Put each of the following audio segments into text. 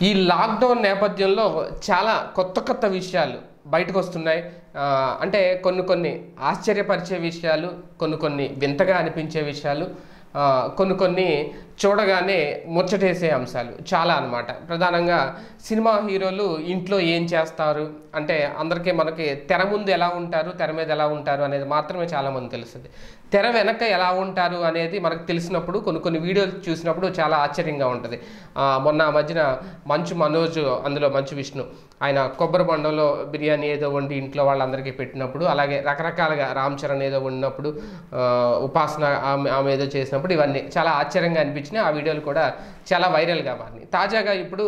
ఈ లాక్డౌన్ నేపథ్యంలో చాలా కొత్త విషయాలు బయటకు వస్తున్నాయి. అంటే కొన్ని ఆశ్చర్యపరిచే విషయాలు, కొన్ని వింతగా అనిపించే విషయాలు, కొన్ని చూడగానే ముచ్చటేసే అంశాలు చాలా అన్నమాట. ప్రధానంగా సినిమా హీరోలు ఇంట్లో ఏం చేస్తారు అంటే అందరికీ మనకి తెర ముందు ఎలా ఉంటారు, తెర మీద ఎలా ఉంటారు అనేది మాత్రమే చాలామంది తెలుస్తుంది. తెర వెనక ఎలా ఉంటారు అనేది మనకు తెలిసినప్పుడు కొన్ని వీడియోలు చూసినప్పుడు చాలా ఆశ్చర్యంగా ఉంటుంది. మొన్న మధ్యన మంచు మనోజ్, అందులో మంచు విష్ణు, ఆయన కొబ్బరి బండంలో బిర్యానీ ఏదో వండి ఇంట్లో వాళ్ళందరికీ పెట్టినప్పుడు, అలాగే రకరకాలుగా రామ్ చరణ్ ఏదో వండినప్పుడు, ఉపాసన ఆమె ఏదో చేసినప్పుడు, ఇవన్నీ చాలా ఆశ్చర్యంగా అనిపించినాయి. ఆ వీడియోలు కూడా చాలా వైరల్గా మారినాయి. తాజాగా ఇప్పుడు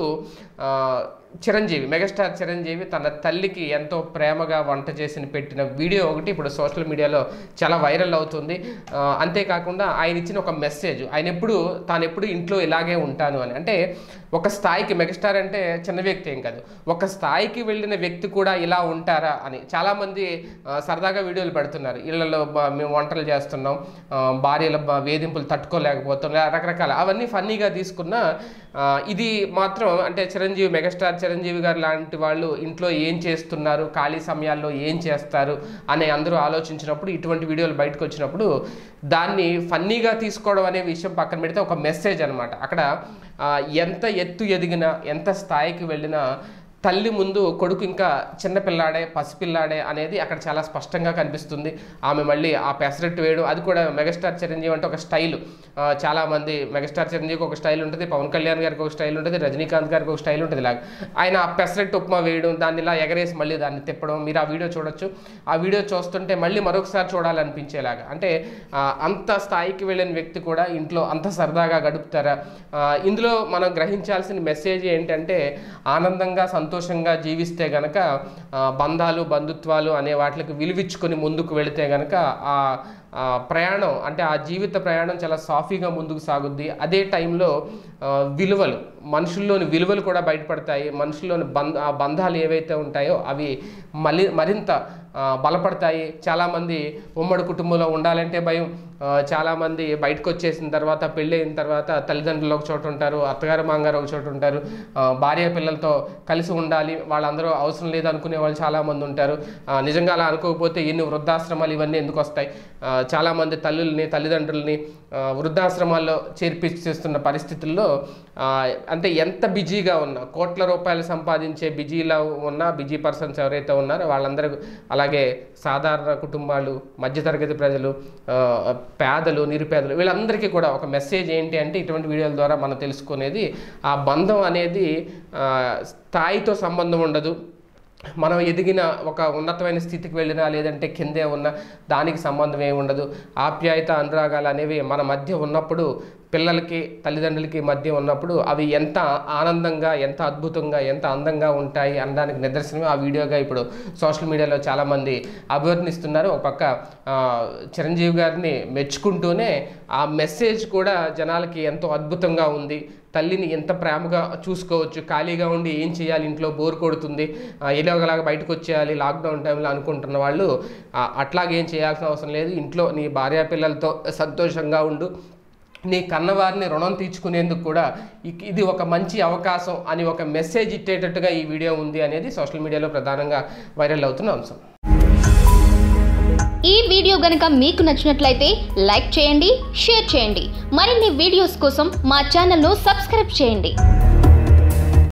చిరంజీవి, మెగాస్టార్ చిరంజీవి తన తల్లికి ఎంతో ప్రేమగా వంట చేసి పెట్టిన వీడియో ఒకటి ఇప్పుడు సోషల్ మీడియాలో చాలా వైరల్ అవుతుంది. అంతేకాకుండా ఆయన ఇచ్చిన ఒక మెసేజ్, తాను ఎప్పుడు ఇంట్లో ఇలాగే ఉంటాను అని. అంటే ఒక స్థాయికి, మెగాస్టార్ అంటే చిన్న వ్యక్తి ఏం కాదు, ఒక స్థాయికి వెళ్ళిన వ్యక్తి కూడా ఇలా ఉంటారా అని చాలామంది సరదాగా వీడియోలు పెడుతున్నారు. ఇళ్లలో మేము వంటలు చేస్తున్నాం, భార్యల వేధింపులు తట్టుకోలేకపోతున్నాం, రకరకాల అవన్నీ ఫన్నీగా తీసుకున్న ఇది మాత్రం అంటే మెగాస్టార్ చిరంజీవి గారు లాంటి వాళ్ళు ఇంట్లో ఏం చేస్తున్నారు, ఖాళీ సమయాల్లో ఏం చేస్తారు అని అందరూ ఆలోచించినప్పుడు, ఇటువంటి వీడియోలు బయటకు వచ్చినప్పుడు దాన్ని ఫన్నీగా తీసుకోవడం అనే విషయం పక్కన పెడితే ఒక మెసేజ్ అనమాట. అక్కడ ఎంత ఎత్తు ఎదిగినా, ఎంత స్థాయికి వెళ్ళినా తల్లి ముందు కొడుకు ఇంకా చిన్నపిల్లాడే, పసిపిల్లాడే అనేది అక్కడ చాలా స్పష్టంగా కనిపిస్తుంది. ఆమె మళ్ళీ ఆ పెసరట్టు వేయడం, అది కూడా మెగాస్టార్ చిరంజీవి అంటే ఒక స్టైలు. చాలామంది మెగాస్టార్ చిరంజీవికి ఒక స్టైల్ ఉంటుంది, పవన్ కళ్యాణ్ గారికి ఒక స్టైల్ ఉంటుంది, రజనీకాంత్ గారికి ఒక స్టైల్ ఉంటుంది. ఇలాగ ఆయన ఆ పెసరట్టు ఉప్మా వేయడం, దాన్ని ఇలా ఎగరేసి మళ్ళీ దాన్ని తిప్పడం, మీరు ఆ వీడియో చూడొచ్చు. ఆ వీడియో చూస్తుంటే మళ్ళీ మరొకసారి చూడాలనిపించేలాగా. అంటే అంత స్థాయికి వెళ్ళిన వ్యక్తి కూడా ఇంట్లో అంత సరదాగా గడుపుతారా? ఇందులో మనం గ్రహించాల్సిన మెసేజ్ ఏంటంటే, ఆనందంగా సంతోషంగా జీవిస్తే గనక బంధాలు, బంధుత్వాలు అనే వాటికి విలువిచ్చుకొని ముందుకు వెళితే గనక ఆ ప్రయాణం, అంటే ఆ జీవిత ప్రయాణం చాలా సాఫీగా ముందుకు సాగుద్ది. అదే టైంలో విలువలు, మనుషుల్లోని విలువలు కూడా బయటపడతాయి. మనుషుల్లోని బంధాలు ఏవైతే ఉంటాయో అవి మరింత బలపడతాయి. చాలామంది ఉమ్మడి కుటుంబంలో ఉండాలంటే భయం. చాలామంది బయటకు వచ్చేసిన తర్వాత, పెళ్ళి అయిన తర్వాత తల్లిదండ్రులు ఒక చోట ఉంటారు, అత్తగారు మామగారు ఒక చోట ఉంటారు, భార్య పిల్లలతో కలిసి ఉండాలి, వాళ్ళందరూ అవసరం లేదనుకునే వాళ్ళు చాలామంది ఉంటారు. నిజంగా అలా అనుకోకపోతే ఎన్ని వృద్ధాశ్రమాలు ఇవన్నీ ఎందుకు వస్తాయి? చాలామంది తల్లిదండ్రుల్ని వృద్ధాశ్రమాల్లో చేర్పిస్తున్న పరిస్థితుల్లో అంటే ఎంత బిజీగా ఉన్నా, కోట్ల రూపాయలు సంపాదించే బిజీలో ఉన్న బిజీ పర్సన్స్ ఎవరైతే ఉన్నారో వాళ్ళందరూ, అలాగే సాధారణ కుటుంబాలు, మధ్యతరగతి ప్రజలు, పేదలు, నిరుపేదలు, వీళ్ళందరికీ కూడా ఒక మెసేజ్ ఏంటి అంటే, ఇటువంటి వీడియోల ద్వారా మనం తెలుసుకునేది, ఆ బంధం అనేది స్థాయితో సంబంధం ఉండదు. మనం ఎదిగిన ఒక ఉన్నతమైన స్థితికి వెళ్ళినా, లేదంటే కిందే ఉన్న దానికి సంబంధం ఏమి ఉండదు. ఆప్యాయత, అనురాగాలు అనేవి మన మధ్య ఉన్నప్పుడు, పిల్లలకి తల్లిదండ్రులకి మధ్య ఉన్నప్పుడు అవి ఎంత ఆనందంగా, ఎంత అద్భుతంగా, ఎంత అందంగా ఉంటాయి అనడానికి నిదర్శనమే ఆ వీడియోగా ఇప్పుడు సోషల్ మీడియాలో చాలామంది అభివర్ణిస్తున్నారు. ఒక పక్క చిరంజీవి గారిని మెచ్చుకుంటూనే ఆ మెసేజ్ కూడా జనాలకి ఎంతో అద్భుతంగా ఉంది. తల్లిని ఎంత ప్రేమగా చూసుకోవచ్చు, ఖాళీగా ఉండి ఏం చేయాలి, ఇంట్లో బోర్ కొడుతుంది, ఎలాగలాగా బయటకు వచ్చేయాలి లాక్డౌన్ టైంలో అనుకుంటున్న వాళ్ళు అట్లాగేం చేయాల్సిన అవసరం లేదు. ఇంట్లో నీ భార్య పిల్లలతో సంతోషంగా ఉండు, నీ కన్నవారిని రుణం తీర్చుకునేందుకు కూడా ఇది ఒక మంచి అవకాశం అని ఒక మెసేజ్ ఇచ్చేటట్టుగా ఈ వీడియో ఉంది అనేది సోషల్ మీడియాలో ప్రధానంగా వైరల్ అవుతున్న అంశం. ఈ వీడియో గనుక మీకు నచ్చినట్లయితే లైక్ చేయండి, షేర్ చేయండి. మరిన్ని వీడియోస్ కోసం మా ఛానల్ను సబ్స్క్రైబ్ చేయండి.